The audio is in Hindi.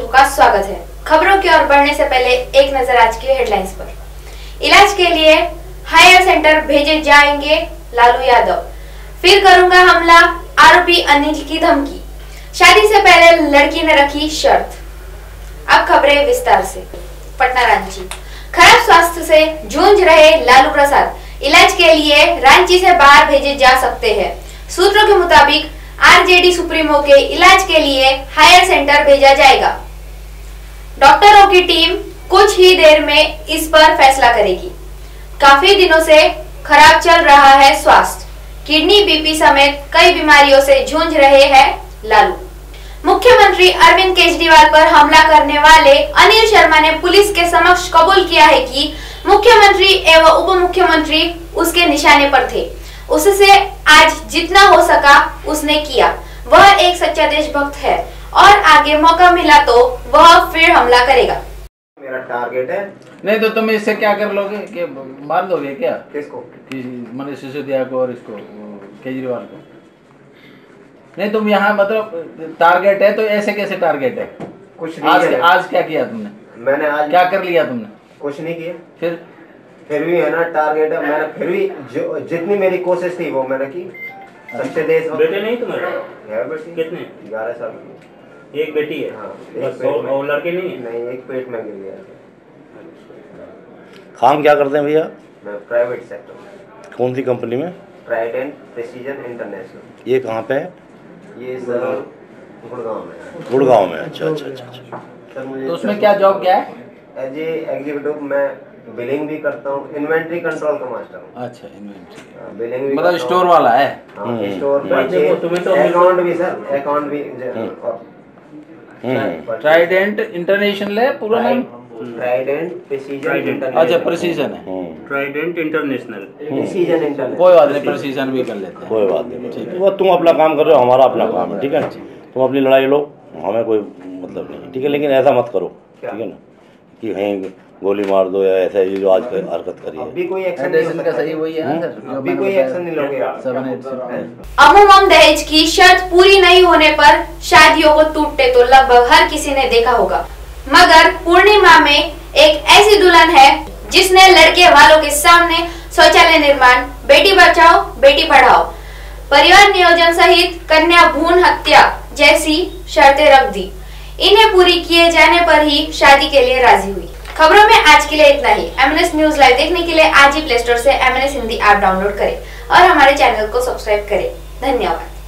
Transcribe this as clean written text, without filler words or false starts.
का स्वागत है। खबरों की ओर बढ़ने से पहले एक नजर आज की हेडलाइंस पर। इलाज के लिए हायर सेंटर भेजे जाएंगे लालू यादव, फिर करूंगा हमला, आरोपी अनिल की धमकी। शादी से पहले लड़की ने रखी शर्त। अब खबरें विस्तार से। पटना रांची खराब स्वास्थ्य से जूझ रहे लालू प्रसाद इलाज के लिए रांची से बाहर भेजे जा सकते हैं। सूत्रों के मुताबिक आरजेडी सुप्रीमो के इलाज के लिए हायर सेंटर भेजा जाएगा। डॉक्टरों की टीम कुछ ही देर में इस पर फैसला करेगी। काफी दिनों से खराब चल रहा है स्वास्थ्य, किडनी, बीपी समेत कई बीमारियों से जूझ रहे हैं लालू। मुख्यमंत्री अरविंद केजरीवाल पर हमला करने वाले अनिल शर्मा ने पुलिस के समक्ष कबूल किया है कि मुख्यमंत्री एवं उप मुख्यमंत्री उसके निशाने पर थे। उससे आज जितना हो सका उसने किया। वह एक सच्चा देशभक्त है और आगे मौका मिला तो वह फिर हमला करेगा। मेरा टारगेट है। नहीं तो तुम इससे क्या कर लोगे कि मार दोगे क्या? किसको? मनीष सिसोदिया को और इसको केजरीवाल को। नहीं तुम यहाँ मतलब टारगेट है तो ऐसे कैसे टारगेट है? कुछ नहीं आज क्या किया तुमने? मैंने आज क्या कर लिया तुमने? कुछ नहीं किया। फिर भी है ना टारगेट है। मैंने फिर भी जितनी मेरी कोशिश थी वो मैंने की। सबसे देश बेटे नहीं तुम्हारे? है बेटी। कितने? 11 साल की। एक बेटी है? हाँ, और लड़के नहीं? नहीं, एक पेट में गिर गया। काम क्या करते हैं भैया? मैं प्राइवेट सेक्टर में। कौन सी कंपनी में? Trident Precision International. ये कहाँ पे है? ये सर गुड़गांव में। गुड़गांव में। अच्छा। सर मुझे तो उसमें क्या जॉब क्या है? एज ए एग्जीक्यूटिव मैं बिलिंग भी करता हूँ, इन्वेंटरी कंट्रोल का मास्टर हूँ। अच्छा, इन्वेंट्री। बिलिंग भी मतलब स्टोर वाला है? स्टोर अकाउंट भी सर, अकाउंट भी। ट्राइडेंट इंटरनेशनल है पूरा नाम? Trident Precision. अच्छा, प्रेसिजन है। Trident International. Precision International. कोई बात नहीं, प्रेसिजन भी कर लेते हैं। कोई बात नहीं, ठीक है। वो तुम अपना काम कर रहे हो, हमारा अपना काम है, ठीक है। तुम अपनी लड़ाई लो, हमें कोई मतलब नहीं, ठीक है। लेकिन ऐसा मत करो, ठीक है ना, कि कहीं गोली मार दो या ऐसा ये जो आज हरकत करी है। अभी कोई एक्शन नहीं का सही वही है ना सर? अभी कोई एक्शन नहीं लोगे आप। अमूमन दहेज की शर्त पूरी नहीं होने पर शादियों को टूटते तो लगभग हर किसी ने देखा होगा, मगर पूर्णिमा में एक ऐसी दुल्हन है जिसने लड़के वालों के सामने शौचालय निर्माण, बेटी बचाओ बेटी पढ़ाओ, परिवार नियोजन सहित कन्या भ्रूण हत्या जैसी शर्तें रख दी। इन्हें पूरी किए जाने पर ही शादी के लिए राजी हुई। खबरों में आज के लिए इतना ही। MNS न्यूज लाइव देखने के लिए आज ही प्ले स्टोर से MNS हिंदी ऐप डाउनलोड करें और हमारे चैनल को सब्सक्राइब करें। धन्यवाद।